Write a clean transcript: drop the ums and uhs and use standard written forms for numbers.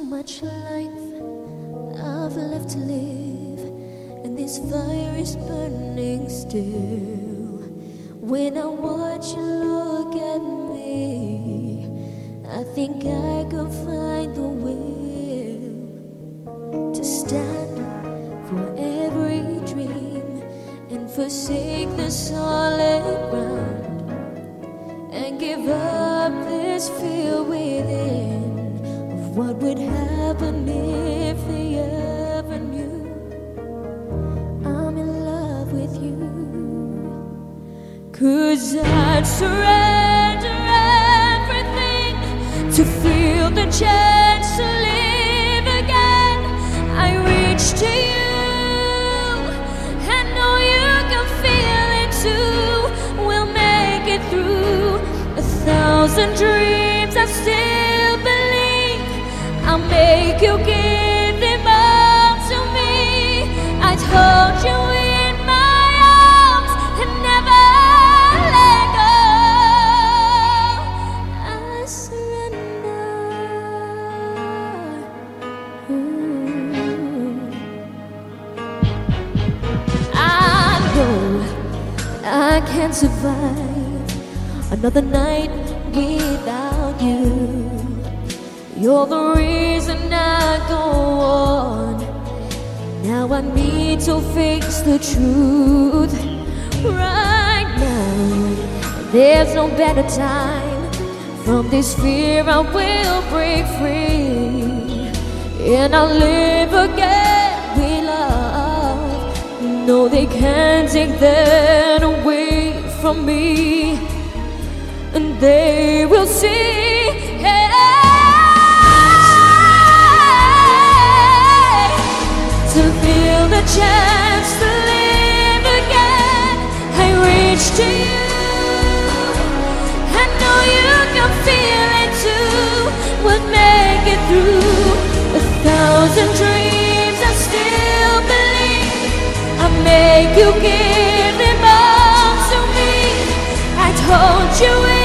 much life I've left to live, and this fire is burning still. When I watch you look at me, I think I can find the will to stand for every dream and forsake the solid ground, and give up this fear within of what would happen if they ever knew I'm in love with you. 'Cause I'd surrender everything to feel the chance to live again. I reach to you and know you can feel it too. We'll make it through 1,000 dreams. I still believe I'll make you give them all to me. I'd hold you in my arms and never let go. I surrender. I know I can't survive another night without you. You're the reason I go on. Now I need to fix the truth. Right now, there's no better time. From this fear I will break free, and I'll live again with love. No, they can't take that away from me, and they will see. To feel the chance to live again, I reach to you. I know you can feel it too. We'll make it through 1,000 dreams. I still believe I'll make you give them all to me. I told you